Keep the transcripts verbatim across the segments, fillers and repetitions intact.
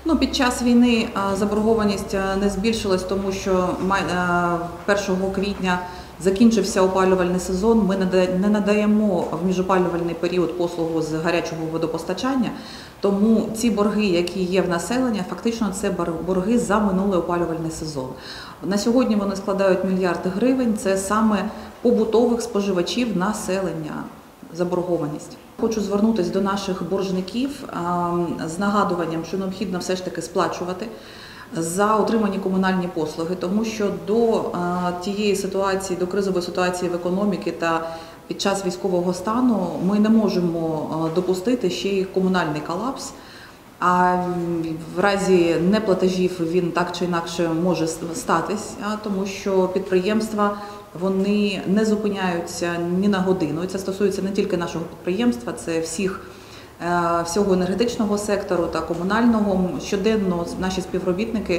Ну, під час війни заборгованість не збільшилась, тому що першого квітня закінчився опалювальний сезон. Ми не надаємо в міжопалювальний період послугу з гарячого водопостачання, тому ці борги, які є в населення, фактично це борги за минулий опалювальний сезон. На сьогодні вони складають мільярд гривень, це саме побутових споживачів населення заборгованість. Хочу звернутися до наших боржників з нагадуванням, що необхідно все ж таки сплачувати за отримані комунальні послуги, тому що до тієї ситуації, до кризової ситуації в економіці та під час військового стану ми не можемо допустити ще й комунальний колапс, а в разі неплатежів він так чи інакше може статись, тому що підприємства вони не зупиняються ні на годину. І це стосується не тільки нашого підприємства, це всіх, всього енергетичного сектору та комунального. Щоденно наші співробітники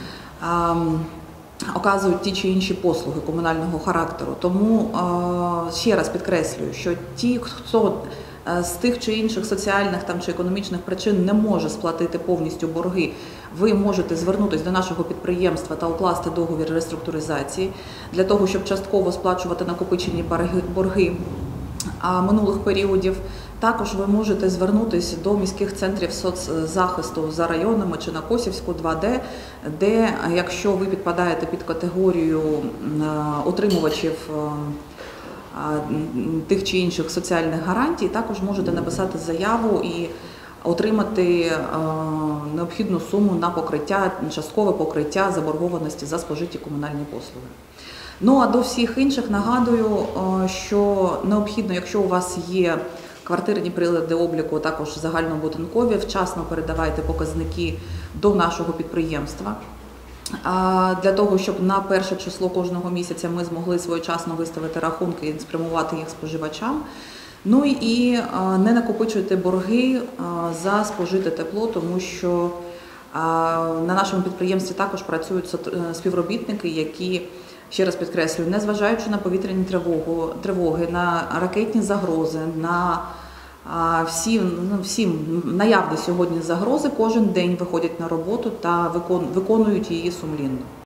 оказують ті чи інші послуги комунального характеру. Тому ще раз підкреслюю, що ті, хто з тих чи інших соціальних там, чи економічних причин не може сплатити повністю борги, ви можете звернутися до нашого підприємства та укласти договір реструктуризації для того, щоб частково сплачувати накопичені борги минулих періодів. Також ви можете звернутися до міських центрів соцзахисту за районами чи на Косівську два Д, де, якщо ви підпадаєте під категорію отримувачів тих чи інших соціальних гарантій, також можете написати заяву і отримати необхідну суму на покриття, часткове покриття заборгованості за спожиті комунальні послуги. Ну а до всіх інших нагадую, що необхідно, якщо у вас є квартирні прилади обліку, також загальнобудинкові, вчасно передавайте показники до нашого підприємства, для того, щоб на перше число кожного місяця ми змогли своєчасно виставити рахунки і спрямувати їх споживачам. Ну і не накопичуйте борги за спожите тепло, тому що на нашому підприємстві також працюють співробітники, які, ще раз підкреслюю, незважаючи на повітряні тривоги, на ракетні загрози, на всі, ну, всі наявні сьогодні загрози, кожен день виходять на роботу та виконують її сумлінно.